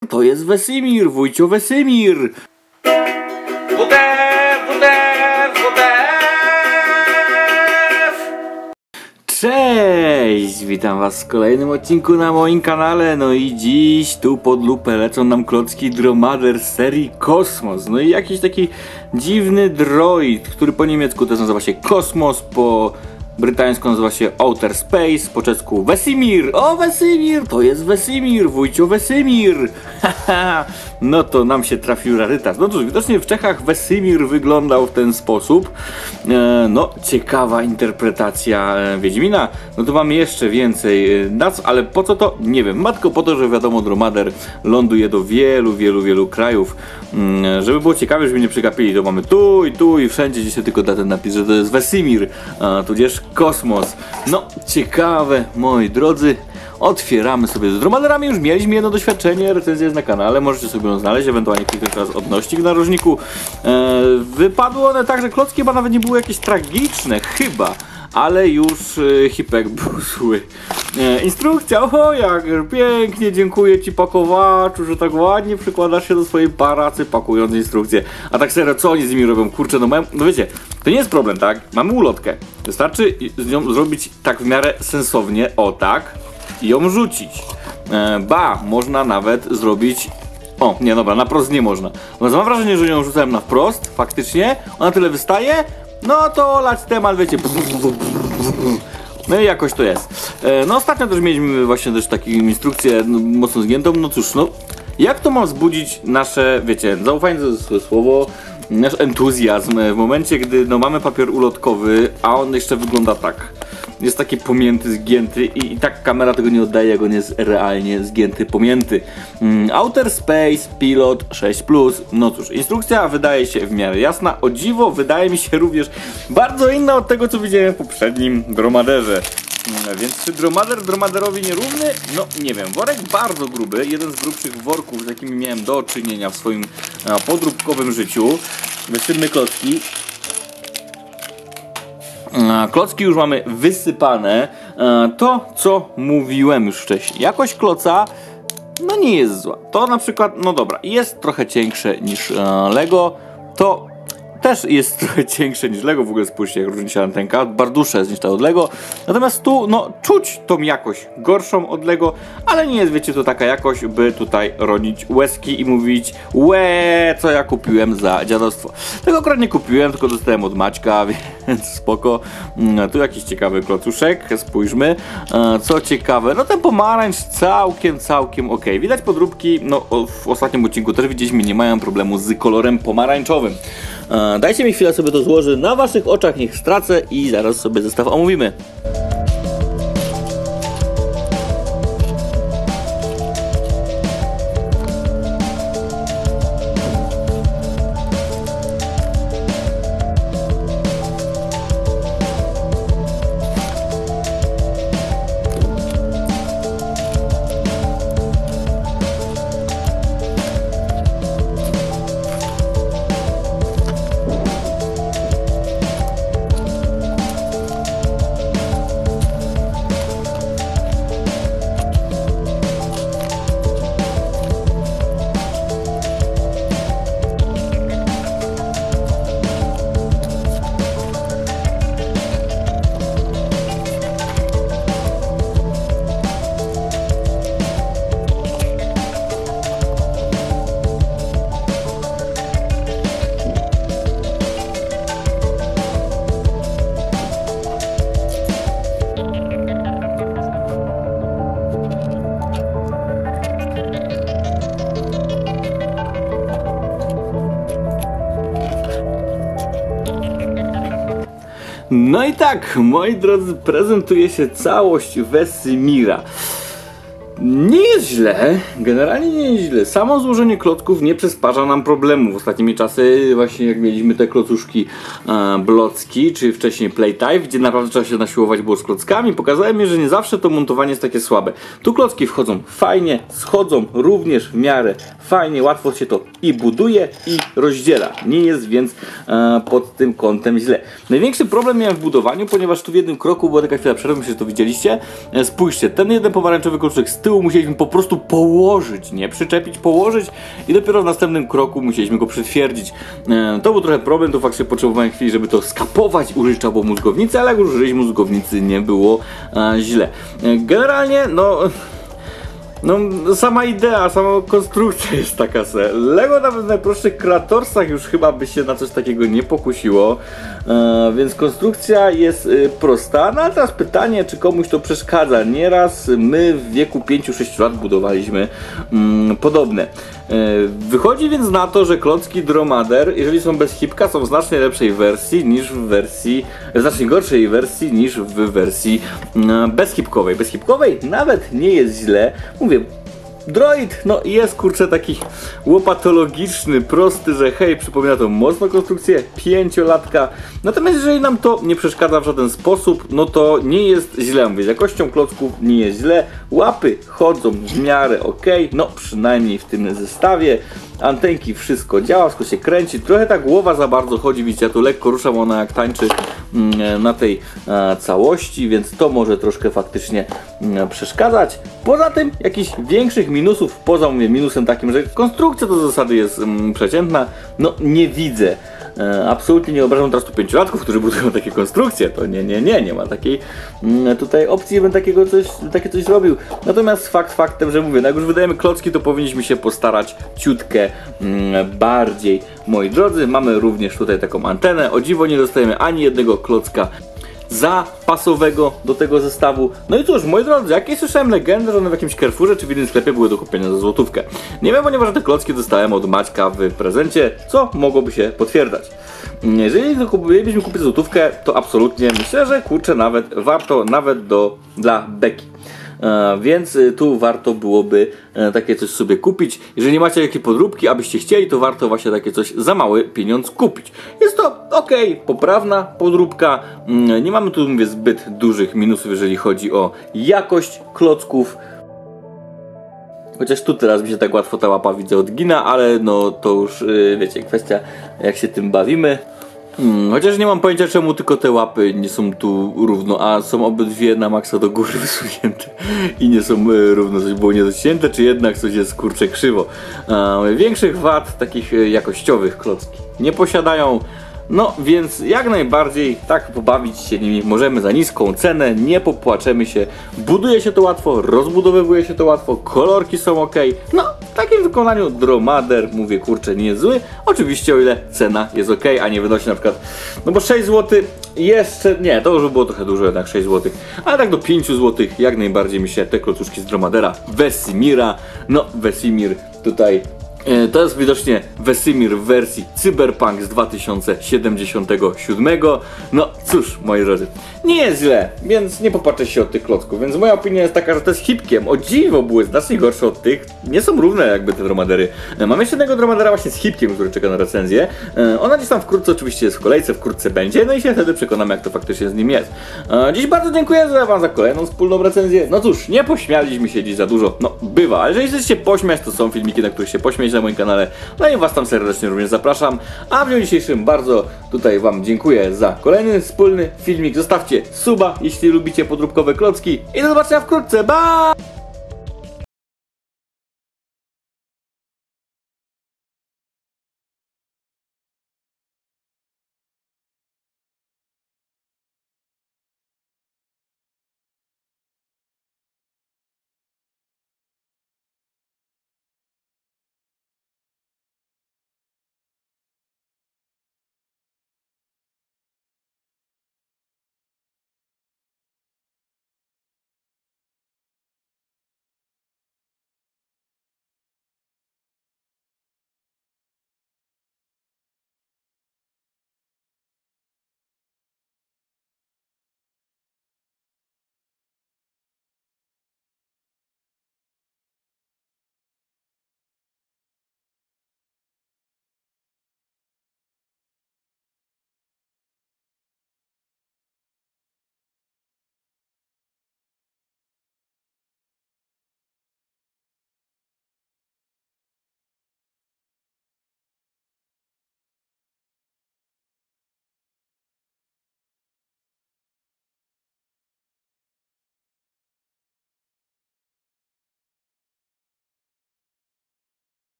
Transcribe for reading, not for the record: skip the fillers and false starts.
To jest Wesemir, Wójcio Wesemir. Cześć! Witam was w kolejnym odcinku na moim kanale. No i dziś tu pod lupę lecą nam klocki Dromader z serii Kosmos. No i jakiś taki dziwny droid, który po niemiecku też nazywa się Kosmos, po brytańsku nazywa się Outer Space, po czesku Wesemir. O, Wesemir! To jest Wesemir, Wójcio Wesemir. No to nam się trafił rarytas. No cóż, widocznie w Czechach Wesemir wyglądał w ten sposób. No, ciekawa interpretacja Wiedźmina. No to mamy jeszcze więcej nazw, ale po co to? Nie wiem. Matko po to, że wiadomo, Dromader ląduje do wielu krajów. Żeby było ciekawe, żeby nie przegapili, to mamy tu i wszędzie, gdzie się tylko da ten napis, że to jest Wesemir, tudzież Kosmos. No, ciekawe, moi drodzy. Otwieramy sobie z Dromaderami, już mieliśmy jedno doświadczenie, recenzja jest na kanale, możecie sobie ją znaleźć, ewentualnie kliknąć teraz odnośnik w narożniku. Wypadły one tak, że klocki chyba nawet nie były jakieś tragiczne, chyba, ale już hipek był zły. Instrukcja, o jak pięknie, dziękuję ci pakowaczu, że tak ładnie przykładasz się do swojej paracy pakując instrukcję. A tak serio, co oni z nimi robią? Kurczę, no wiecie, to nie jest problem, tak? Mamy ulotkę, wystarczy z nią zrobić tak w miarę sensownie, o tak, i ją rzucić. Można nawet zrobić... O, nie, dobra, na prost nie można. Mam wrażenie, że ją rzucałem na wprost, faktycznie. Ona tyle wystaje, no to lać temat, wiecie. No i jakoś to jest. No ostatnio też mieliśmy właśnie też taką instrukcję mocno zgiętą. No cóż, no jak to ma wzbudzić nasze, wiecie, zaufanie to jest złe słowo, nasz entuzjazm w momencie, gdy no mamy papier ulotkowy, a on jeszcze wygląda tak. Jest taki pomięty, zgięty i tak kamera tego nie oddaje, jak on jest realnie zgięty, pomięty. Outer Space Pilot 6+. No cóż, instrukcja wydaje się w miarę jasna. O dziwo, wydaje mi się również bardzo inna od tego, co widziałem w poprzednim Dromaderze. Więc czy Dromader Dromaderowi nierówny? No nie wiem. Worek bardzo gruby, jeden z grubszych worków, z jakimi miałem do czynienia w swoim podróbkowym życiu. Wysypmy klocki. Klocki już mamy wysypane. To, co mówiłem już wcześniej. Jakość kloca no nie jest zła. To na przykład, no dobra, jest trochę cięższe niż Lego. To też jest trochę cięższe niż Lego. W ogóle spójrzcie, jak różni się antenka. Bardzo jest niż ta od Lego. Natomiast tu, no, czuć tą jakość gorszą od Lego, ale nie jest, wiecie, to taka jakość, by tutaj rodzić łezki i mówić łe, co ja kupiłem za dziadostwo. Tego akurat nie kupiłem, tylko dostałem od Maćka, więc spoko. Tu jakiś ciekawy klocuszek, spójrzmy. Co ciekawe, no ten pomarańcz całkiem ok. Widać podróbki, no w ostatnim odcinku też widzieliśmy, nie mają problemu z kolorem pomarańczowym. Dajcie mi chwilę, sobie to złożę na waszych oczach, niech stracę i zaraz sobie zestaw omówimy. No i tak, moi drodzy, prezentuje się całość Wesemira. Nie jest źle, generalnie nie jest źle. Samo złożenie klocków nie przysparza nam problemów. Ostatnimi czasy, właśnie jak mieliśmy te klocuszki blocki, czy wcześniej Playtime, gdzie naprawdę trzeba się nasiłować było z klockami, pokazałem mi, że nie zawsze to montowanie jest takie słabe. Tu klocki wchodzą fajnie, schodzą również w miarę fajnie, łatwo się to i buduje, i rozdziela. Nie jest więc pod tym kątem źle. Największy problem miałem w budowaniu, ponieważ tu w jednym kroku była taka chwila przerwy, myślę, że to widzieliście. Spójrzcie, ten jeden pomarańczowy kluczyk z tyłu musieliśmy prostu położyć, nie przyczepić, położyć i dopiero w następnym kroku musieliśmy go przytwierdzić. To był trochę problem, to faktycznie potrzebowałem chwili, żeby to skapować, użyć trzeba było mózgownicy, ale jak już użyliśmy mózgownicy, nie było źle. Generalnie, no sama idea, sama konstrukcja jest taka se. Lego nawet w najprostszych Kratorsach już chyba by się na coś takiego nie pokusiło, więc konstrukcja jest prosta. No a teraz pytanie, czy komuś to przeszkadza. Nieraz my w wieku 5-6 lat budowaliśmy podobne. Wychodzi więc na to, że klocki Dromader, jeżeli są bez hipka, są w znacznie lepszej wersji niż w wersji, znacznie gorszej wersji niż w wersji bezhipkowej. Bezhipkowej nawet nie jest źle. Mówię, droid, no jest kurczę taki łopatologiczny, prosty, że hej, przypomina to mocno konstrukcję 5-latka. Natomiast jeżeli nam to nie przeszkadza w żaden sposób, no to nie jest źle. Mówię, jakością klocków nie jest źle. Łapy chodzą w miarę ok, no przynajmniej w tym zestawie. Antenki, wszystko działa, wszystko się kręci. Trochę ta głowa za bardzo chodzi, widzicie, ja tu lekko ruszam, ona jak tańczy na tej całości, więc to może troszkę faktycznie przeszkadzać. Poza tym jakichś większych minusów, poza mówię, minusem takim, że konstrukcja do zasady jest przeciętna, no nie widzę. Absolutnie nie obrażam teraz tu 5-latków, którzy budują takie konstrukcje, to nie ma takiej tutaj opcji, żebym takie coś robił. Natomiast fakt faktem, że mówię, no jak już wydajemy klocki, to powinniśmy się postarać ciutkę bardziej. Moi drodzy, mamy również tutaj taką antenę, o dziwo nie dostajemy ani jednego klocka zapasowego do tego zestawu. No i cóż, moi drodzy, jakieś słyszałem legendę, że one w jakimś Carrefourze czy w innym sklepie były do kupienia za złotówkę. Nie wiem, ponieważ te klocki dostałem od Maćka w prezencie, co mogłoby się potwierdzać. Jeżeli byśmy kupić za złotówkę, to absolutnie myślę, że kurczę, nawet warto, nawet dla beki. Więc tu warto byłoby takie coś sobie kupić. Jeżeli macie jakieś podróbki, abyście chcieli, to warto właśnie takie coś za mały pieniądz kupić. Jest to ok, poprawna podróbka. Nie mamy tu, mówię, zbyt dużych minusów, jeżeli chodzi o jakość klocków. Chociaż tu teraz mi się tak łatwo ta łapa, widzę, odgina, ale no to już wiecie, kwestia jak się tym bawimy. Chociaż nie mam pojęcia, czemu tylko te łapy nie są tu równo, a są obydwie na maksa do góry wysunięte i nie są równo, coś było niedocięte, czy jednak coś jest kurczę krzywo. Większych wad takich jakościowych klocki nie posiadają. No więc jak najbardziej tak pobawić się nimi możemy za niską cenę, nie popłaczemy się, buduje się to łatwo, rozbudowywuje się to łatwo, kolorki są ok. No w takim wykonaniu Dromader, mówię, kurczę, nie jest zły, oczywiście o ile cena jest ok, a nie wynosi na przykład, no bo 6 zł jeszcze, nie, to już by było trochę dużo jednak 6 zł, ale tak do 5 zł jak najbardziej mi się te klocuszki z Dromadera, Vesimira, no Vesimir tutaj. To jest widocznie Vesimir w wersji Cyberpunk z 2077. No cóż, moi drodzy, nie jest źle, więc nie popatrzę się od tych klocków. Więc moja opinia jest taka, że to jest hipkiem. O dziwo, były znacznie gorsze od tych. Nie są równe jakby te dromadery. Mam jeszcze jednego dromadera właśnie z hipkiem, który czeka na recenzję. Ona gdzieś tam wkrótce oczywiście jest w kolejce, wkrótce będzie. No i się wtedy przekonamy, jak to faktycznie z nim jest. Dziś bardzo dziękuję wam za kolejną wspólną recenzję. No cóż, nie pośmialiśmy się dziś za dużo. No bywa, ale jeżeli chcecie się pośmiać, to są filmiki, na których się pośmiać na moim kanale. No i was tam serdecznie również zapraszam. A w dniu dzisiejszym bardzo tutaj wam dziękuję za kolejny wspólny filmik. Zostawcie suba, jeśli lubicie podróbkowe klocki. I do zobaczenia wkrótce. Bye!